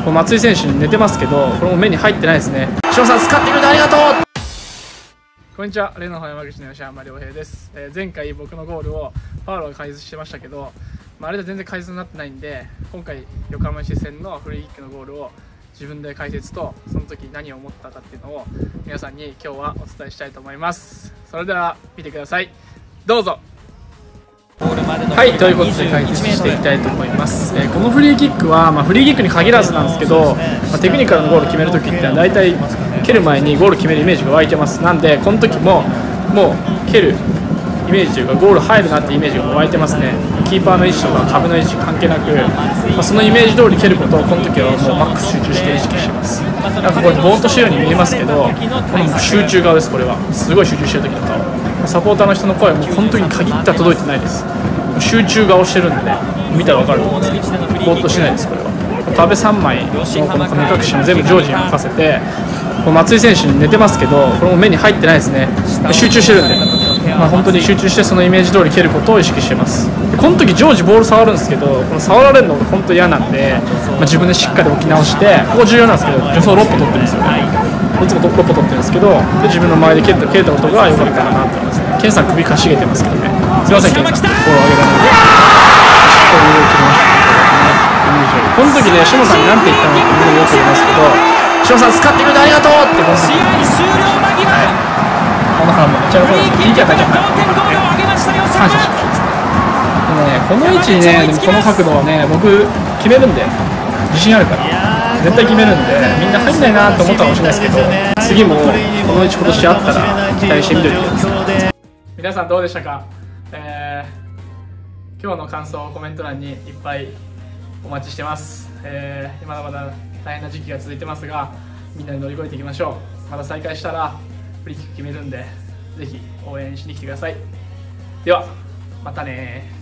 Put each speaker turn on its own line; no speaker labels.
松井選手寝てますけど、これも目に入ってないですね。翔さん使ってくれてありがとう。こんにちは、レノファ山口の吉山良平です。前回僕のゴールをパウロが解説してましたけど、あれで全然解説になってないんで、今回横浜市戦のフリーキックのゴールを自分で解説と、その時何を思ったかっていうのを皆さんに今日はお伝えしたいと思います。それでは見てください、どうぞ。はい、ということで解説していきたいと思います。このフリーキックは、フリーキックに限らずなんですけど、テクニカルのゴール決めるときって大体蹴る前にゴール決めるイメージが湧いてます。なんでこの時ももう蹴るイメージというか、ゴール入るなってイメージが湧いてますね。キーパーの位置とか壁の位置関係なく、そのイメージ通り蹴ることをこの時はもうマックス集中して意識してます。なんかこれぼーっとしてるように見えますけど、この集中顔です。これはすごい集中してる時の顔。サポーターの人の声も本当に限っては届いてないです。集中顔してるんで見たら分かると思うんですけど、ぼーっとしてないです。これは壁3枚のこの目隠しも全部ジョージに任せて、松井選手寝てますけど、これも目に入ってないですね。集中してるんで、本当に集中してそのイメージ通り蹴ることを意識してます。この時ジョージボール触るんですけど、この触られるのが本当嫌なんで、自分でしっかり置き直して、ここ重要なんですけど、助走6歩取ってるんですよね。いつも6歩取ってるんですけど、で自分の前で蹴ったことが良かったかなと思いますね。ケンさん首かしげてますけどね、すいませんケンさん、ボールを上げられないでしっかり上を切りました。この時ね、下さんに何て言ったのって僕もよく言いますけど、下さん使ってくれてありがとうってこの時、この原もめっちゃ喜んでます。いいキャタじゃない感謝しましたね。この位置にね、でもこの角度はね、僕決めるんで自信あるから、絶対決めるんで、みんな入んないなと思ったかもしれないですけど、次もこの位置今年あったら期待してみてください。皆さんどうでしたか。今日の感想をコメント欄にいっぱいお待ちしてます。まだまだ大変な時期が続いてますが、みんなで乗り越えていきましょう。また再開したらフリーキック決めるんで、ぜひ応援しに来てください。ではまたね。